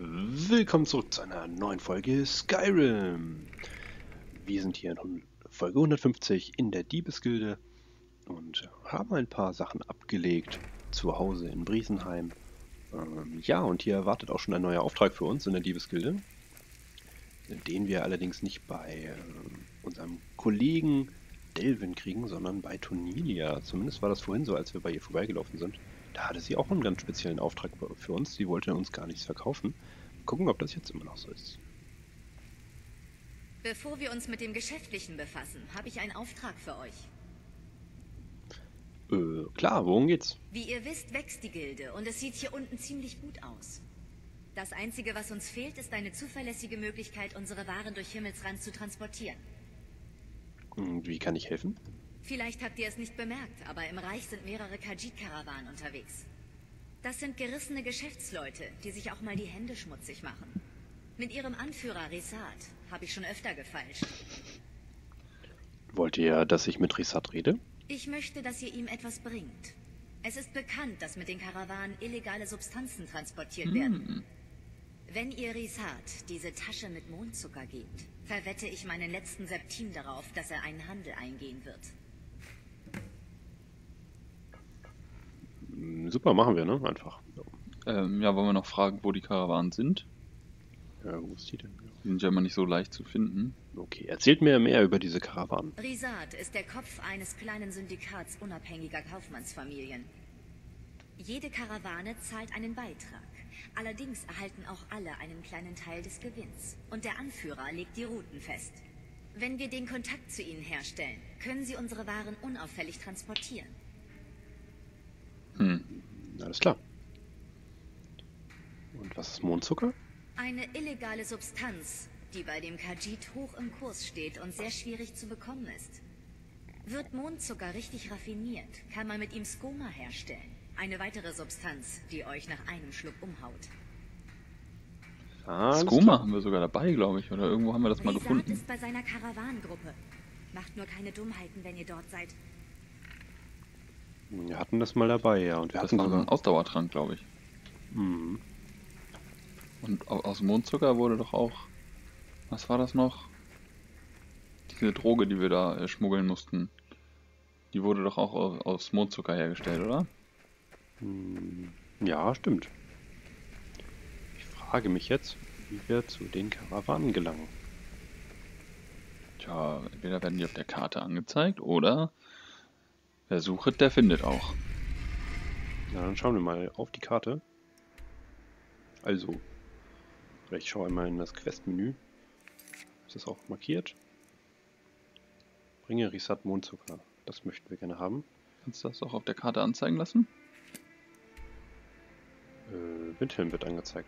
Willkommen zurück zu einer neuen Folge Skyrim. Wir sind hier in Folge 150 in der Diebesgilde und haben ein paar Sachen abgelegt zu Hause in Briesenheim. Ja, und hier wartet auch schon ein neuer Auftrag für uns in der Diebesgilde, den wir allerdings nicht bei unserem Kollegen Delvin kriegen, sondern bei Tonilia. Zumindest war das vorhin so, als wir bei ihr vorbeigelaufen sind. Da hatte sie auch einen ganz speziellen Auftrag für uns. Sie wollte uns gar nichts verkaufen. Gucken, ob das jetzt immer noch so ist. Bevor wir uns mit dem Geschäftlichen befassen, habe ich einen Auftrag für euch. Klar, worum geht's? Wie ihr wisst, wächst die Gilde und es sieht hier unten ziemlich gut aus. Das Einzige, was uns fehlt, ist eine zuverlässige Möglichkeit, unsere Waren durch Himmelsrand zu transportieren. Wie kann ich helfen? Vielleicht habt ihr es nicht bemerkt, aber im Reich sind mehrere Khajiit-Karawanen unterwegs. Das sind gerissene Geschäftsleute, die sich auch mal die Hände schmutzig machen. Mit ihrem Anführer Risat habe ich schon öfter gefeilscht. Wollt ihr, dass ich mit Risat rede? Ich möchte, dass ihr ihm etwas bringt. Es ist bekannt, dass mit den Karawanen illegale Substanzen transportiert werden. Wenn ihr Risat diese Tasche mit Mondzucker gebt, verwette ich meinen letzten Septim darauf, dass er einen Handel eingehen wird. Super, machen wir, ne? Einfach. Ja, wollen wir noch fragen, wo die Karawanen sind? Ja, wo ist die denn? Die sind ja immer nicht so leicht zu finden. Okay, erzählt mir mehr über diese Karawanen. Risat ist der Kopf eines kleinen Syndikats unabhängiger Kaufmannsfamilien. Jede Karawane zahlt einen Beitrag. Allerdings erhalten auch alle einen kleinen Teil des Gewinns. Und der Anführer legt die Routen fest. Wenn wir den Kontakt zu ihnen herstellen, können sie unsere Waren unauffällig transportieren. Alles klar. Und was ist Mondzucker? Eine illegale Substanz, die bei dem Khajiit hoch im Kurs steht und sehr schwierig zu bekommen ist. Wird Mondzucker richtig raffiniert, kann man mit ihm Skoma herstellen. Eine weitere Substanz, die euch nach einem Schluck umhaut. Skoma haben wir sogar dabei, glaube ich. Oder irgendwo haben wir das mal Risat gefunden. ist bei seiner Karawanengruppe. Macht nur keine Dummheiten, wenn ihr dort seid. Wir hatten das mal dabei, ja. Und wir Das hatten war so ein sogar... Ausdauertrank, glaube ich. Und aus Mondzucker wurde doch auch... Was war das noch? Diese Droge, die wir da schmuggeln mussten. Die wurde doch auch aus Mondzucker hergestellt, oder? Ja, stimmt. Ich frage mich jetzt, wie wir zu den Karawanen gelangen. Tja, entweder werden die auf der Karte angezeigt, oder wer sucht, der findet auch. Na, dann schauen wir mal auf die Karte. Also, ich schaue einmal in das Questmenü. Ist das auch markiert? Bringe Risat Mondzucker. Das möchten wir gerne haben. Kannst du das auch auf der Karte anzeigen lassen? Windhelm wird angezeigt.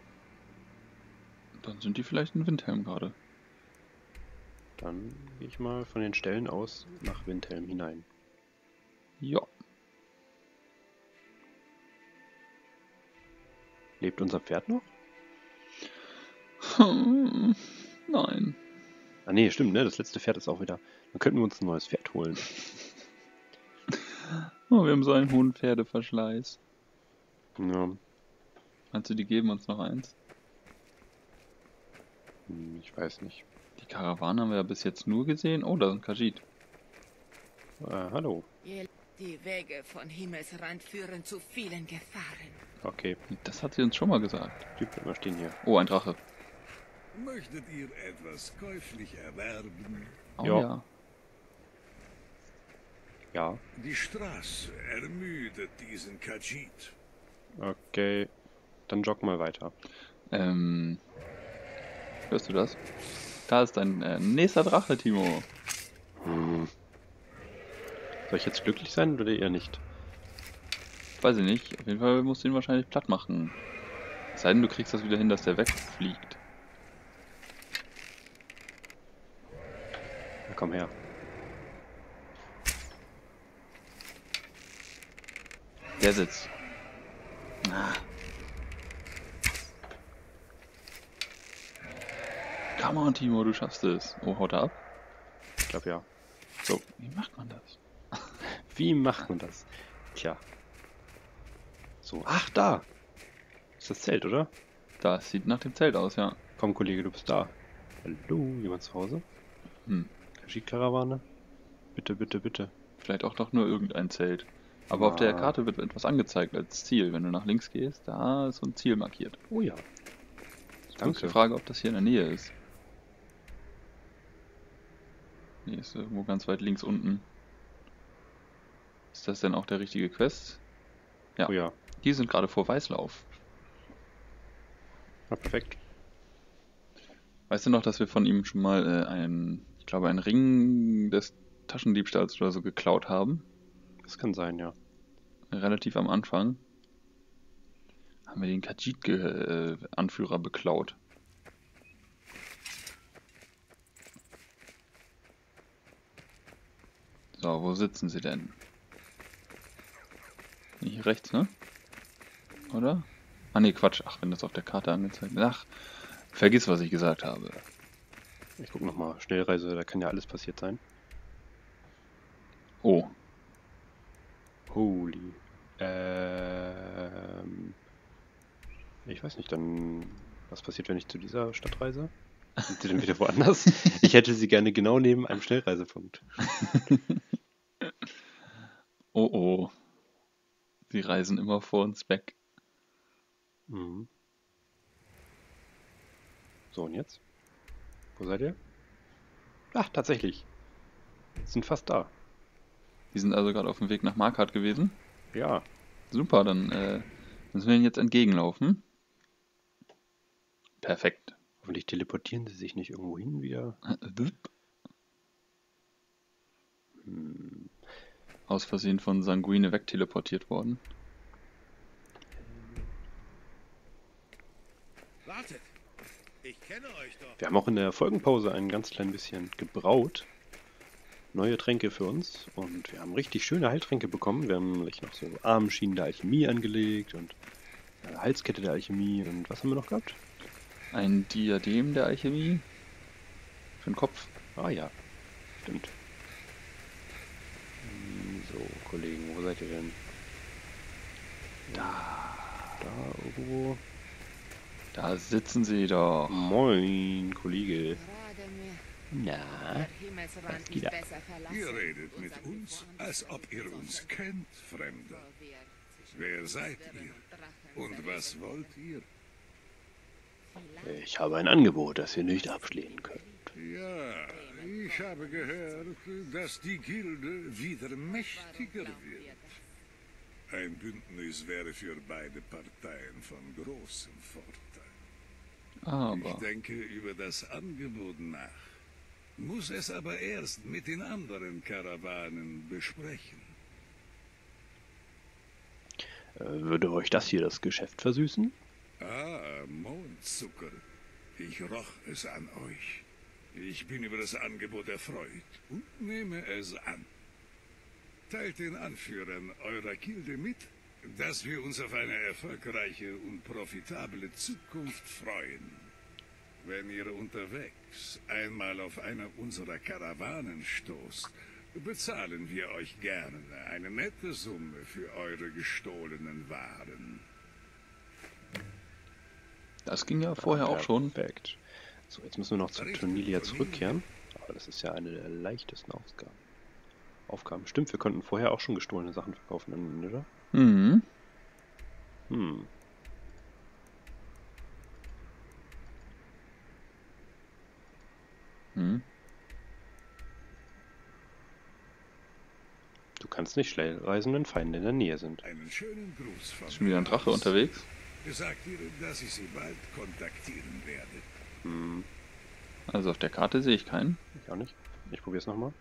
Dann sind die vielleicht in Windhelm gerade. Dann gehe ich mal von den Stellen aus nach Windhelm hinein. Ja. Lebt unser Pferd noch? Nein. Ah nee, stimmt, ne? Das letzte Pferd ist auch wieder... Dann könnten wir uns ein neues Pferd holen. Oh, wir haben so einen hohen Pferdeverschleiß. Ja, Meinst du, die geben uns noch eins? ich weiß nicht. Die Karawane haben wir ja bis jetzt nur gesehen. Oh, da sind Khajiit. Hallo. Die Wege von Himmelsrand führen zu vielen Gefahren. Okay, Das hat sie uns schon mal gesagt. Typ bleibt mal stehen hier. Oh, ein Drache. Möchtet ihr etwas käuflich erwerben? Oh Ja. ja. Ja, Die Straße ermüdet diesen Khajiit. okay. Dann jogg mal weiter. Hörst du das? Da ist dein nächster Drache, Timo. Soll ich jetzt glücklich sein oder eher nicht? Weiß ich nicht. Auf jeden Fall musst du ihn wahrscheinlich platt machen. Es sei denn, du kriegst das wieder hin, dass der wegfliegt. Na, komm her. Der sitzt. Ah. Come on, Timo, du schaffst es. Oh, haut er ab? Ich glaube ja. So, wie macht man das? Wie macht man das? Tja. So, ach da! Ist das Zelt, oder? Das sieht nach dem Zelt aus, ja. Komm, Kollege, du bist da. Hallo, jemand zu Hause? Hm. Kajik-Karawane? Bitte, bitte, bitte. Vielleicht auch doch nur irgendein Zelt. Aber auf der Karte wird etwas angezeigt als Ziel. Wenn du nach links gehst, da ist so ein Ziel markiert. Oh ja. Danke. Ist die Frage, ob das hier in der Nähe ist. Nee, ist irgendwo ganz weit links unten. Ist das denn auch der richtige Quest? Ja. Oh ja. Die sind gerade vor Weißlauf. Ja, perfekt. Weißt du noch, dass wir von ihm schon mal ich glaube, einen Ring des Taschendiebstahls oder so geklaut haben? Das kann sein, ja. Relativ am Anfang haben wir den Khajiit-Anführer beklaut. So, wo sitzen sie denn? Hier rechts, ne? Oder? Ah ne, Quatsch. Ach, wenn das auf der Karte angezeigt ist. Ach, vergiss, was ich gesagt habe. Ich guck nochmal. Schnellreise, da kann ja alles passiert sein. Oh. Holy. Ich weiß nicht, dann... Was passiert, wenn ich zu dieser Stadt reise? Sind sie denn wieder woanders? Ich hätte sie gerne genau neben einem Schnellreisepunkt. Oh oh. Sie reisen immer vor uns weg. Mhm. So, und jetzt? Wo seid ihr? Ach, tatsächlich. Sind fast da. Die sind also gerade auf dem Weg nach Markarth gewesen. Ja. Super, dann müssen wir ihnen jetzt entgegenlaufen. Perfekt. Hoffentlich teleportieren sie sich nicht irgendwo hin wieder. Aus Versehen von Sanguine wegteleportiert worden. Wartet! Ich kenne euch doch. Wir haben auch in der Folgenpause ein ganz klein bisschen gebraut. Neue Tränke für uns. Und wir haben richtig schöne Heiltränke bekommen. Wir haben nämlich noch so Armschienen der Alchemie angelegt und Halskette der Alchemie. Und was haben wir noch gehabt? Ein Diadem der Alchemie. Für den Kopf. Ah ja, stimmt. So, Kollegen, wo seid ihr denn? Da irgendwo. Da sitzen sie doch. Moin, Kollege. Gerade mir Na, der Himmelsrand geht nicht ab? besser verlassen. Ihr redet mit uns, als ob ihr uns kennt, Fremder. Wer seid ihr? Und was wollt ihr? Ich habe ein Angebot, das ihr nicht ablehnen könnt. Ja, ich habe gehört, dass die Gilde wieder mächtiger wird. Ein Bündnis wäre für beide Parteien von großem Vorteil. Ich Aber denke über das Angebot nach, muss es aber erst mit den anderen Karawanen besprechen. Würde euch das hier das Geschäft versüßen? Ah, Mondzucker. Ich roch es an euch. Ich bin über das Angebot erfreut und nehme es an. Teilt den Anführern eurer Gilde mit, dass wir uns auf eine erfolgreiche und profitable Zukunft freuen. Wenn ihr unterwegs einmal auf eine unserer Karawanen stoßt, bezahlen wir euch gerne eine nette Summe für eure gestohlenen Waren. das ging ja vorher auch schon. Perfekt. So, jetzt müssen wir noch zu Cornelia zurückkehren. Aber das ist ja eine der leichtesten Aufgaben. Stimmt, wir konnten vorher auch schon gestohlene Sachen verkaufen, oder? Mhm. Du kannst nicht schnell reisen, wenn Feinde in der Nähe sind. Einen schönen Gruß von Ist schon wieder ein Drache unterwegs? Sagt ihr, dass ich sie bald kontaktieren werde. Also auf der Karte sehe ich keinen. Ich auch nicht. Ich probiere es nochmal.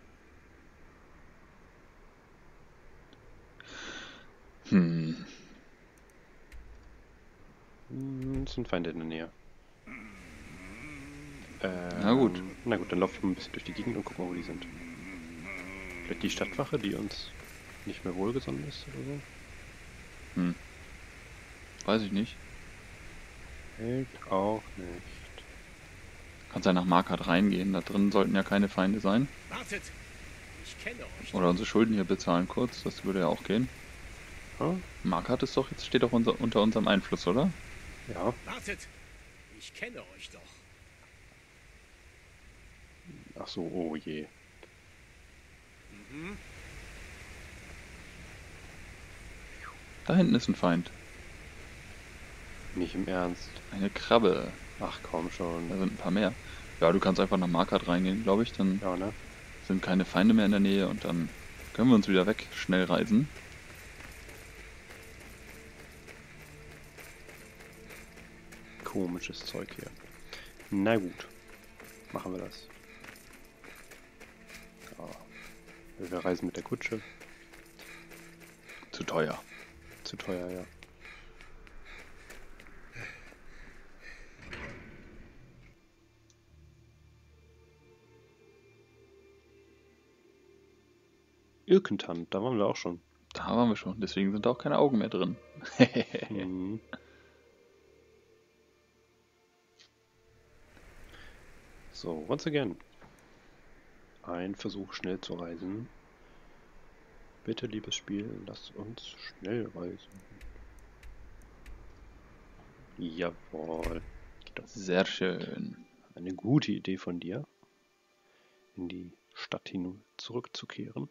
Es sind Feinde in der Nähe. Na gut. Na gut, dann laufen wir ein bisschen durch die Gegend und gucken mal, wo die sind. Vielleicht die Stadtwache, die uns nicht mehr wohlgesonnen ist oder so? Weiß ich nicht. Ich auch nicht. Kannst ja nach Markarth reingehen. Da drin sollten ja keine Feinde sein. Wartet! Ich kenne euch. Oder unsere Schulden hier bezahlen kurz. Das würde ja auch gehen. Ja? Markarth ist doch jetzt, steht doch unter unserem Einfluss, oder? Ja. Wartet! Ich kenne euch doch. Ach so, oh je. Da hinten ist ein Feind. Nicht im Ernst. Eine Krabbe. Ach komm schon. Da sind ein paar mehr. Ja, du kannst einfach nach Markart reingehen, glaube ich. Dann Ja, ne? sind keine Feinde mehr in der Nähe und dann können wir uns wieder weg schnell reisen. Komisches Zeug hier. Na gut. Machen wir das. Ja. Wir reisen mit der Kutsche. Zu teuer. Zu teuer, ja. Irkentant, da waren wir auch schon. Da waren wir schon, deswegen sind da auch keine Augen mehr drin. Mhm. So, once again. Ein Versuch, schnell zu reisen. Bitte, liebes Spiel, lass uns schnell reisen. Jawohl. Das ist Sehr schön. eine gute Idee von dir, in die Stadt hin zurückzukehren.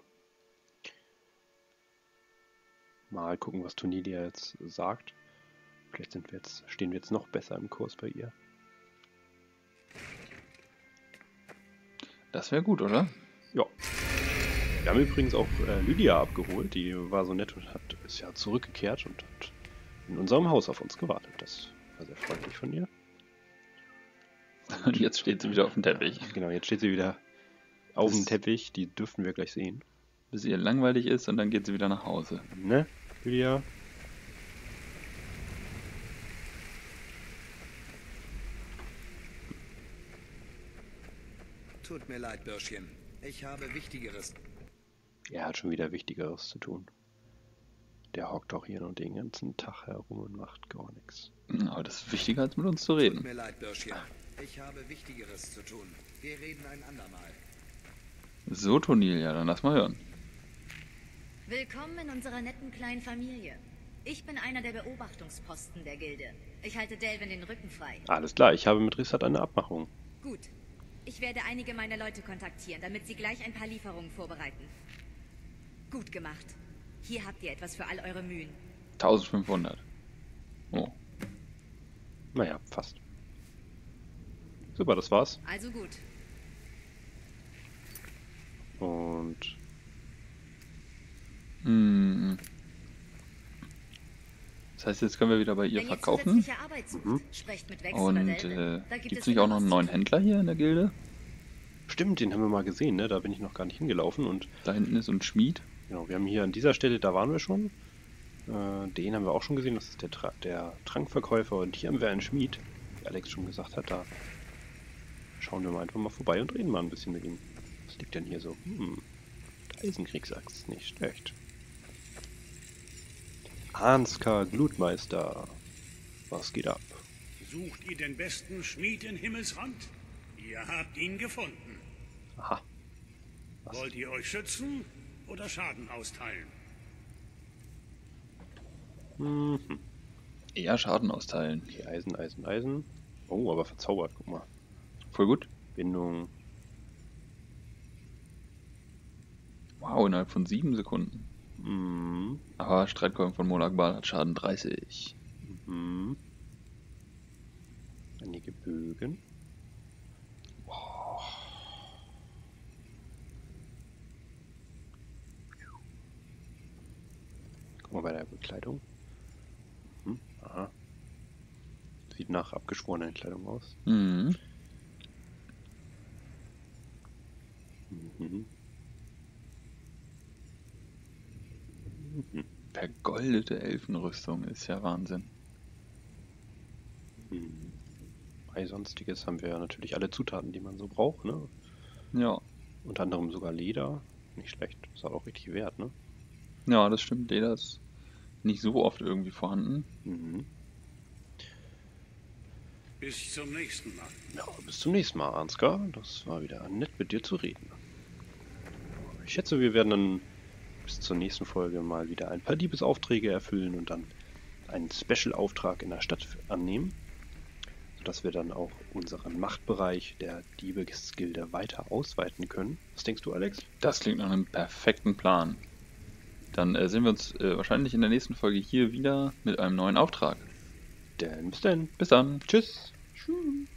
Mal gucken, was Tonilia jetzt sagt. Vielleicht stehen wir jetzt noch besser im Kurs bei ihr. Das wäre gut, oder? Ja. Wir haben übrigens auch Lydia abgeholt. Die war so nett und ist ja zurückgekehrt und hat in unserem Haus auf uns gewartet. Das war sehr freundlich von ihr. Und jetzt steht sie wieder auf dem Teppich. Genau, jetzt steht sie wieder auf dem Teppich. Die dürften wir gleich sehen. Bis ihr langweilig ist und dann geht sie wieder nach Hause. Ne, Lydia? Tut mir leid, Bürschchen. Ich habe Wichtigeres. Er hat schon wieder Wichtigeres zu tun. Der hockt doch hier nur den ganzen Tag herum und macht gar nichts. Aber das ist wichtiger, als mit uns zu Tut reden. mir leid, Bürschchen. Ich habe Wichtigeres zu tun. Wir reden ein andermal. So, Tonilia, dann lass mal hören. Willkommen in unserer netten kleinen Familie. Ich bin einer der Beobachtungsposten der Gilde. Ich halte Delvin den Rücken frei. Alles klar, ich habe mit Rissat eine Abmachung. Gut. Ich werde einige meiner Leute kontaktieren, damit sie gleich ein paar Lieferungen vorbereiten. Gut gemacht. Hier habt ihr etwas für all eure Mühen. 1500. Oh. Naja, fast. Super, das war's. Also gut. Und Hm. Das heißt, jetzt können wir wieder bei ihr Wenn ihr verkaufen. zusätzliche Arbeit sucht, sprecht mit Vex oder Und Delvin. Da gibt es es nicht auch noch einen immer was neuen Händler hier in der Gilde? stimmt, den haben wir mal gesehen, ne? Da bin ich noch gar nicht hingelaufen. Und Da hinten ist ein Schmied. genau, wir haben hier an dieser Stelle, da waren wir schon. Den haben wir auch schon gesehen, das ist der Trankverkäufer. Und hier haben wir einen Schmied, wie Alex schon gesagt hat. Da schauen wir mal einfach mal vorbei und reden mal ein bisschen mit ihm. Was liegt denn hier so? Eisenkriegsaxt, nicht schlecht. Ansgar Glutmeister. Was geht ab? Sucht ihr den besten Schmied in Himmelsrand? Ihr habt ihn gefunden. Aha. Was? Wollt ihr euch schützen oder Schaden austeilen? Eher Schaden austeilen. Okay, Eisen. Oh, aber verzaubert, guck mal. Voll gut. Bindung. Wow, innerhalb von 7 Sekunden. Mhm. Aber Streitkolben von Molag-Bal hat Schaden 30. Mhm. Einige Bögen. Guck mal bei der Bekleidung. Aha. Sieht nach abgeschworenen Kleidung aus. Mhm. Mhm. Vergoldete Elfenrüstung ist ja Wahnsinn. Bei Sonstiges haben wir ja natürlich alle Zutaten, die man so braucht, ne? Ja. Unter anderem sogar Leder. Nicht schlecht. Das hat auch richtig Wert, ne? Ja, das stimmt. Leder ist nicht so oft irgendwie vorhanden. Mhm. Bis zum nächsten Mal. Ja, bis zum nächsten Mal, Ansgar. Das war wieder nett, mit dir zu reden. Ich schätze, wir werden dann bis zur nächsten Folge mal wieder ein paar Diebesaufträge erfüllen und dann einen Special-Auftrag in der Stadt annehmen. sodass wir dann auch unseren Machtbereich der Diebesgilde weiter ausweiten können. Was denkst du, Alex? Das klingt nach einem perfekten Plan. Dann sehen wir uns wahrscheinlich in der nächsten Folge hier wieder mit einem neuen Auftrag. Denn bis dann. Bis dann. Tschüss. Tschüss.